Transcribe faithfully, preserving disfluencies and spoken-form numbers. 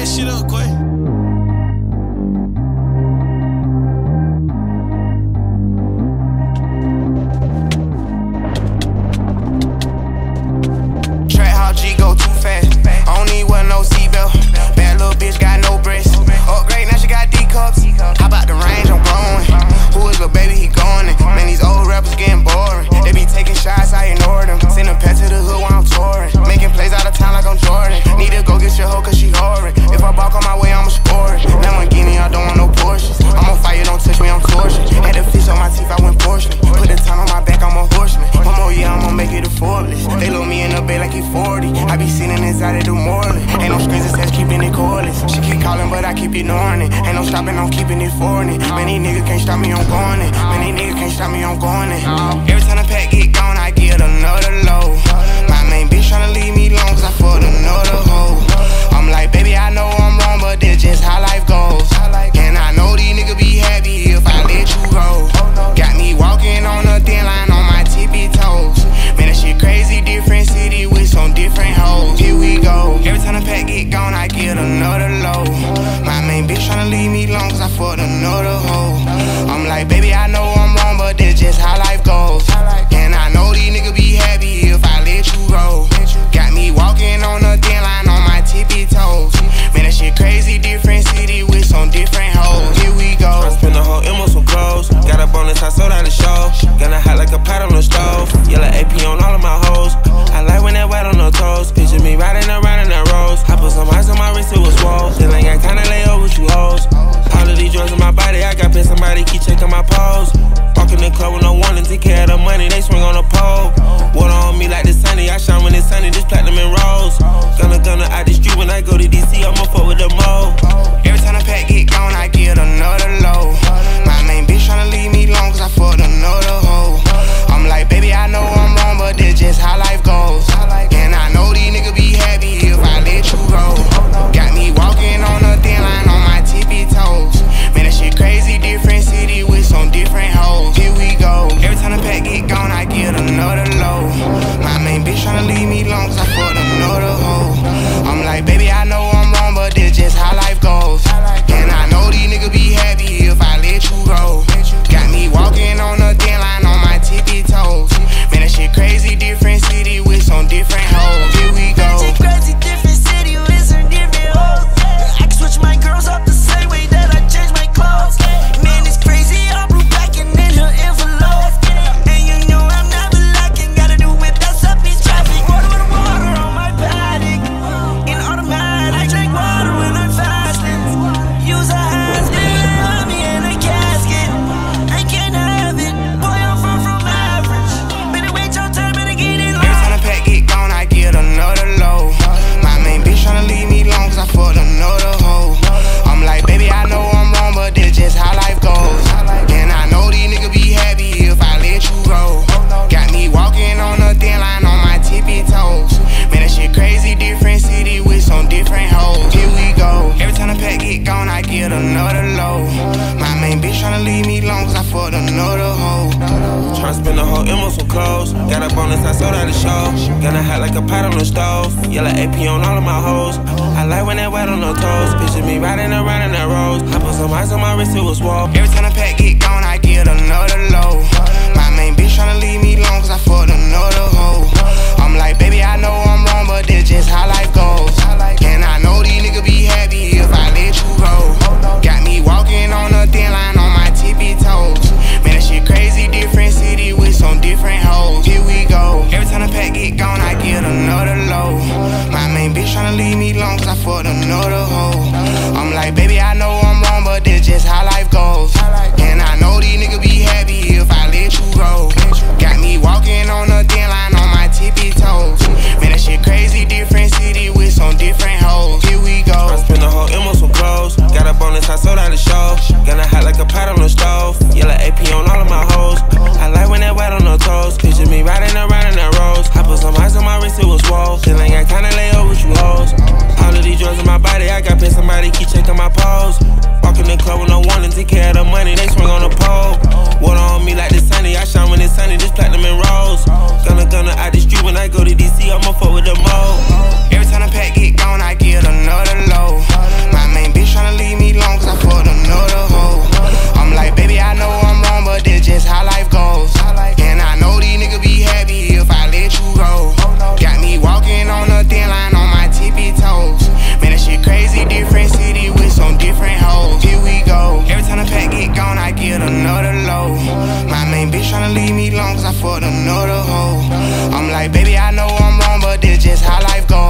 that shit up, Quay. Track how G go too fast. I don't need wear no seatbelt. Bad little bitch got no breasts. Upgrade, now she got D cups. How about the range? I'm growing. Who is the baby? He going. Man, these old rappers getting boring. They be taking shots, I ignore them. Send a pet to the hood while I'm touring. Making plays out of town like I'm Jordan. Need to go get your hoe cause she whoring. If I balk on my way, I'ma score it. Lamborghini, I don't want no Porsches. I'm on fire, don't touch me, I'm torching. Had the fish on my teeth, I went porcelain. Put the time on my back, I'm a horseman. One more year, I'ma make it a Forbes. They load me in the bed like he forty. I be sitting inside of the Moreland. Ain't no strings, it says keeping it cordless. She keep calling, but I keep ignoring it. Ain't no stopping, I'm keeping it for it. Man, these niggas can't stop me, I'm going it. Man, these niggas can't stop me, I'm going it. Every time the pack get gone, I get another load. My main bitch tryna leave me alone cause I fucked another hoe. I'm like, baby, I know I'm wrong, but that's just how life goes. And I know these niggas be happy if I let you go. Got me walking on a thin line on my tippy toes. Man, that shit crazy, different city with some different hoes. Here we go. Every time the pack get gone, I get another load. My main bitch tryna leave me alone cause I fucked another hoe. I'm like, baby, I know I'm wrong, but that's just how life goes. And I know these niggas be happy if I let you go. Got me walking on a thin line on my tippy toes. Man, that shit crazy, different city with some different hoes. Here we go. I spent the whole M on some clothes. Got up on this, I sold out the show. Gonna hot like a pot on the stove. Yellow A P on all of my hoes. I like when that wet on the toes. Picture me riding around in that rose. I put some ice on my wrist, it was swole. Still ain't got time to lay over with you hoes. All of these drugs in my body, I got paid somebody keep checking my pose. Walk in the club with no warning, take care of the money, they swing on the pole. Water on me like the sunny, I shine when it's sunny, this platinum and rose. Gonna gonna out the street when I go to D C, I'ma fuck with the mo. Every time the pack get gone, I get another load. My main bitch tryna leave me alone cause I fucked another hoe. I'm like, baby, I know I'm wrong, but that's just how life goes. And I know these niggas be happy if I let you go. Got me walking on a thin line on my tippy toes. Man, that shit crazy, different city with some different hoes. Here we go. Every time the pack get gone, I get another load. My main bitch tryna leave me alone cause I fucked another hoe. I'm like, baby, I know I'm wrong, but that's just how life goes. And I know these niggas be happy if I let you go. Got me walking on a thin line on my tippy toes. Man, that shit crazy, different city with some different hoes. Here we go. That shit crazy, different city with some different hoes. I can switch my girls up the same way that I change my clothes. Man, it's crazy, I'm blue packing in her envelope. And you know I'm not lacking, gotta do it, that's up in traffic. Water with water on my paddock. In automatic, I drink water when I'm fasting. Use a hand, love me in a casket. I can't have it, boy, I'm far from average. Better wait your turn, better get in line. Every time the pack get gone, I get another load. My main bitch tryna leave me alone cause I fucked another hoe. I'm like, baby, I know I'm wrong, but that's just how life goes. And I know these niggas be happy if I let you go. Got me walking on a thin line on my tippy toes. Man, that shit crazy, different city with some different hoes. Here we go. Every time the pack get gone, I get another load. My main bitch tryna leave me alone cause I fucked another hoe. Tryna spend the whole M on some clothes. Got up on this, I sold out the show. Gonna hot like a pot on the stove. Yellow A P on all of my hoes. I like when that wet on the toes. Picture me riding around in that rose. I put some ice on my wrist, it was swole. Every time the pack get gone, I get another load. My main bitch tryna leave me alone cause I fucked another hoe. I'm like, baby, I know I'm wrong, but that's just how life goes. And I know these niggas be happy if I let you go. Got me walking on a thin line on my tippy toes. Man, that shit crazy, different city with some different hoes. Here we go. Every time the pack get gone, I get another load. My main bitch tryna leave me alone cause I fucked another hoe. I'm like, baby, I know I'm wrong, but that's just how life goes. And I know these niggas be happy if I let you go. Got me walking on a thin line on my tippy toes. Man, that shit crazy, different city with some different hoes. Here we go. I spent the whole M on some clothes. Got up on this, I sold out the show. Gonna hot like a pot on the stove. Yellow A P on all of my hoes. I like when that wet on the toes. Picture me riding around in that rose. I put some ice on my wrist, it was swole. Still ain't got time to lay over with you hoes. All of these drugs in my body, I got paid somebody keep checking my pose. Walk in the club with no warning, take care of the money, they swing on the pole. Water on me like the sunny, I shine when it's sunny, this platinum and rose. Gonna gonna out the street when I go to D C, I'ma fuck with the mo. Every time the pack get gone, I get another load. know the hoe. I'm like, baby, I know I'm wrong, but this just how life goes.